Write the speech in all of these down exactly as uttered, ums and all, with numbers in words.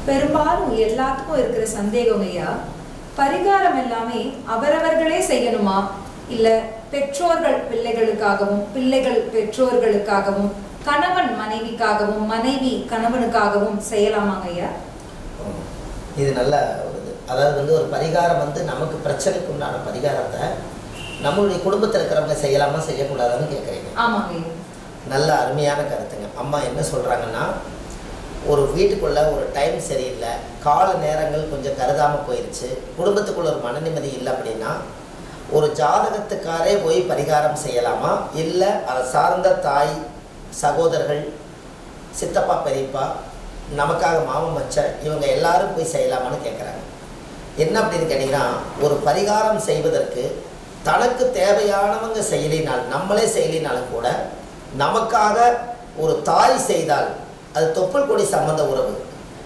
பெரும்பாலும் எல்லாத்துக்கும் இருக்கிற சந்தேகம் ஐயா, பரிகாரம் எல்லாமே அவரவர்களே செய்யணுமா, இல்ல பெற்றோர்கள் பிள்ளைகளுக்காகவும் பிள்ளைகள் பெற்றோர்களுக்காகவும் கணவன் மனைவிக்காகவும் மனைவி கணவனுக்காகவும் செய்யலாமாங்க ஐயா? இது நல்ல ஒரு இது. அதாவது வந்து ஒரு பரிகாரம் வந்து நமக்கு பிரச்சனைக்கு உண்டான பரிகாரத்தை நம்மளுடைய குடும்பத்தில் இருக்கிறவங்க செய்யலாமா செய்யக்கூடாதுன்னு கேட்குறீங்க. ஆமாங்க. நல்ல அருமையான கருத்துங்க. அம்மா என்ன சொல்கிறாங்கன்னா, ஒரு வீட்டுக்குள்ளே ஒரு டைம் சரியில்லை, கால நேரங்கள் கொஞ்சம் கருதாமல் போயிடுச்சு, குடும்பத்துக்குள்ள ஒரு மன நிம்மதி இல்லை அப்படின்னா ஒரு ஜாதகத்துக்காரே போய் பரிகாரம் செய்யலாமா, இல்லை அதை சார்ந்த தாய் சகோதரர்கள் சித்தப்பா பெரியப்பா நமக்காக மாமன் மச்ச இவங்க எல்லாரும் போய் செய்யலாமான்னு கேட்குறாங்க. என்ன அப்படின்னு கேட்டிங்கன்னா, ஒரு பரிகாரம் செய்வதற்கு தனக்கு தேவையானவங்க செய்யலினால் நம்மளே செய்யலினாலும் கூட நமக்காக ஒரு தாய் செய்தால் அது தொப்புள் கொடி சம்பந்த உறவு,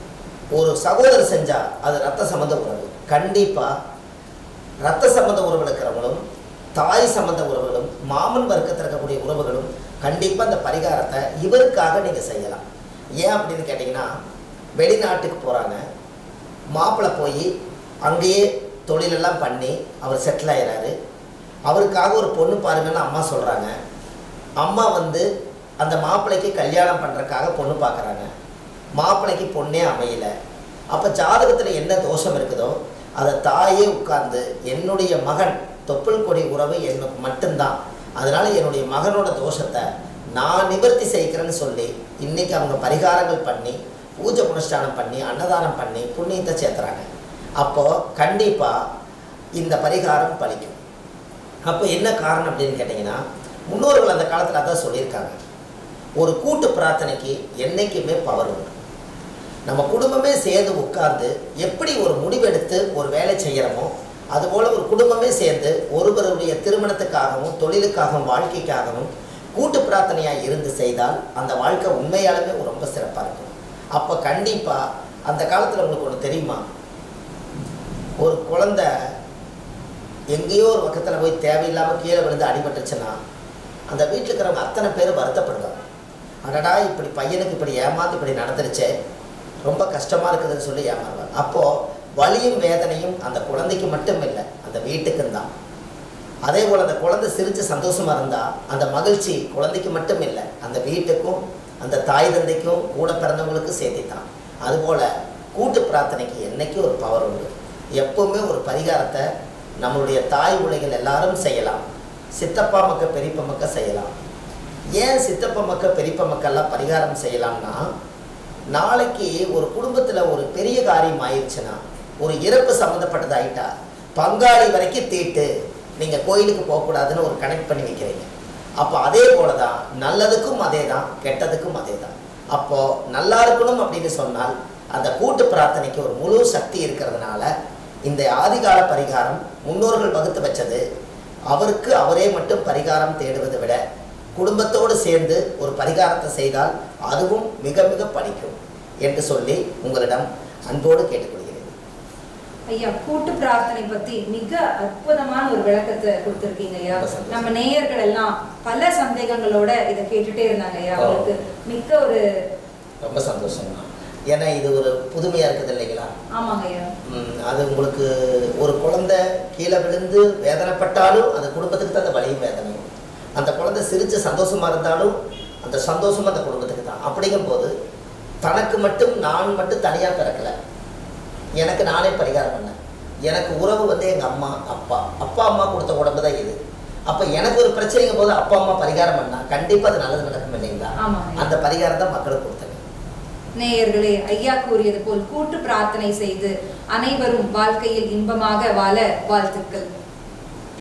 ஒரு சகோதரர் செஞ்சால் அது ரத்த சம்பந்த உறவு. கண்டிப்பாக ரத்த சம்பந்த உறவு இருக்கிறவங்களும் தாய் சம்பந்த உறவுகளும் மாமன் வர்க்கத்தில் இருக்கக்கூடிய உறவுகளும் கண்டிப்பாக அந்த பரிகாரத்தை இவருக்காக நீங்கள் செய்யலாம். ஏன் அப்படின்னு கேட்டிங்கன்னா, வெளிநாட்டுக்கு போகிறாங்க, மாப்பிள்ளை போய் அங்கேயே தொழிலெல்லாம் பண்ணி அவர் செட்டில் ஆகிறாரு, அவருக்காக ஒரு பொண்ணு பாருங்கன்னு அம்மா சொல்கிறாங்க. அம்மா வந்து அந்த மாப்பிள்ளைக்கு கல்யாணம் பண்ணுறதுக்காக பொண்ணு பார்க்குறாங்க, மாப்பிள்ளைக்கு பொண்ணே அமையலை. அப்போ ஜாதகத்தில் என்ன தோஷம் இருக்குதோ அதை தாயே உட்கார்ந்து என்னுடைய மகன் தொப்புள் கொடி உறவு எனக்கு மட்டும்தான், அதனால் என்னுடைய மகனோட தோஷத்தை நான் நிவர்த்தி செய்கிறேன்னு சொல்லி இன்றைக்கி அவங்க பரிகாரங்கள் பண்ணி பூஜை புனஸ்தானம் பண்ணி அன்னதானம் பண்ணி புண்ணியத்தை சேர்த்துறாங்க. அப்போது கண்டிப்பாக இந்த பரிகாரம் பலிக்கும். அப்போ என்ன காரணம் அப்படின்னு கேட்டிங்கன்னா, முன்னோர்கள் அந்த காலத்தில் அதான் சொல்லியிருக்காங்க, ஒரு கூட்டு பிரார்த்தனைக்கு என்றைக்குமே பவர் உண்டு. நம்ம குடும்பமே சேர்ந்து உட்கார்ந்து எப்படி ஒரு முடிவெடுத்து ஒரு வேலை செய்கிறோமோ அதுபோல் ஒரு குடும்பமே சேர்ந்து ஒருவருடைய திருமணத்துக்காகவும் தொழிலுக்காகவும் வாழ்க்கைக்காகவும் கூட்டு பிரார்த்தனையாக இருந்து செய்தால் அந்த வாழ்க்கை உண்மையாலுமே ரொம்ப சிறப்பாக இருக்கும். அப்போ கண்டிப்பாக அந்த காலத்தில் உங்களுக்கு ஒன்று தெரியுமா, ஒரு குழந்தை எங்கேயோ ஒரு பக்கத்தில் போய் தேவையில்லாமல் கீழே விழுந்து அடிபட்டுருச்சுன்னா அந்த வீட்டில் இருக்கிறவங்க அத்தனை பேர் வருத்தப்படுவாங்க. அடடா இப்படி பையனுக்கு இப்படி ஏமாந்து இப்படி நடந்துருச்சே, ரொம்ப கஷ்டமாக இருக்குதுன்னு சொல்லி ஏமாறுவாங்க. அப்போது வலியும் வேதனையும் அந்த குழந்தைக்கு மட்டும் இல்லை, அந்த வீட்டுக்கும் தான். அதே போல் அந்த குழந்தை சிரித்து சந்தோஷமாக இருந்தால் அந்த மகிழ்ச்சி குழந்தைக்கு மட்டும் இல்லை, அந்த வீட்டுக்கும் அந்த தாய் தந்தைக்கும் கூட பிறந்தவங்களுக்கும் சேர்த்து தான். அதுபோல் கூட்டு பிரார்த்தனைக்கு என்றைக்கும் ஒரு பவர் உண்டு. எப்போவுமே ஒரு பரிகாரத்தை நம்மளுடைய தாய் உலகில் எல்லாரும் செய்யலாம், சித்தப்பா மக்கள் பெரியப்பா மக்கள் செய்யலாம். ஏன் சித்தப்பா மக்கள் பெரியப்பா மக்கள்லாம் பரிகாரம் செய்யலாம்னா, நாளைக்கு ஒரு குடும்பத்தில் ஒரு பெரிய காரியம் ஆயிடுச்சுன்னா, ஒரு இறப்பு சம்மந்தப்பட்டது ஆகிட்டா பங்காளி வரைக்கும் தீட்டு நீங்கள் கோயிலுக்கு போகக்கூடாதுன்னு ஒரு கனெக்ட் பண்ணி வைக்கிறீங்க. அப்போ அதே போல தான் நல்லதுக்கும் அதே தான் கெட்டதுக்கும் அதே தான். அப்போது நல்லா இருக்கணும் அப்படின்னு சொன்னால் அந்த கூட்டு பிரார்த்தனைக்கு ஒரு முழு சக்தி இருக்கிறதுனால இந்த ஆதிகால பரிகாரம் முன்னோர்கள் வகுத்து வச்சது. அவருக்கு அவரே மட்டும் பரிகாரம் தேடுவதை விட குடும்பத்தோடு சேர்ந்து ஒரு பரிகாரத்தை செய்தால் அதுவும் மிக மிக பலிக்கும் என்று சொல்லி உங்களிடம் அன்போடு கேட்டுக்கொள்கிறேன். ஐயா, கூட்டு பிரார்த்தனை பத்தி மிக அற்புதமான ஒரு விளக்கத்தை கொடுத்திருக்கீங்க ஐயா. நம்ம நேயர்கள் எல்லாம் பல சந்தேகங்களோட இதை கேட்டுட்டே இருந்தாங்க ஐயா. அவங்களுக்கு மிக்க ஒரு ரொம்ப சந்தோஷம். ஏன்னா இது ஒரு புதுமையா இருக்குது இல்லைங்களா? ஆமாங்க ஐயா. அது உங்களுக்கு ஒரு குழந்தை கீழே விழுந்து வேதனைப்பட்டாலும் அந்த குடும்பத்துக்கு தான் அந்த வலியும் வேதனையும். அந்த குழந்தை சிரித்து சந்தோஷமா இருந்தாலும் அந்த சந்தோஷமும் அந்த குடும்பத்துக்கு தான். அப்படிங்கும் போது தனக்கு மட்டும் நான் மட்டும் தனியாக பிறக்கலை, எனக்கு நானே பரிகாரம் பண்ணேன். எனக்கு உறவு வந்து எங்கள் அம்மா அப்பா அப்பா அம்மா கொடுத்த உடம்பு தான் இது. அப்போ எனக்கு ஒரு பிரச்சனைங்கும் போது அப்பா அம்மா பரிகாரம் பண்ணால் கண்டிப்பாக அது நல்லது நடக்கும் இல்லைங்களா? அந்த பரிகாரம் தான் மக்களுக்கு கொடுத்தாங்க. நேயர்களே, ஐயா கூறியது போல் கூட்டு பிரார்த்தனை செய்து அனைவரும் வாழ்க்கையில் இன்பமாக வாழ வாழ்த்துக்கள்.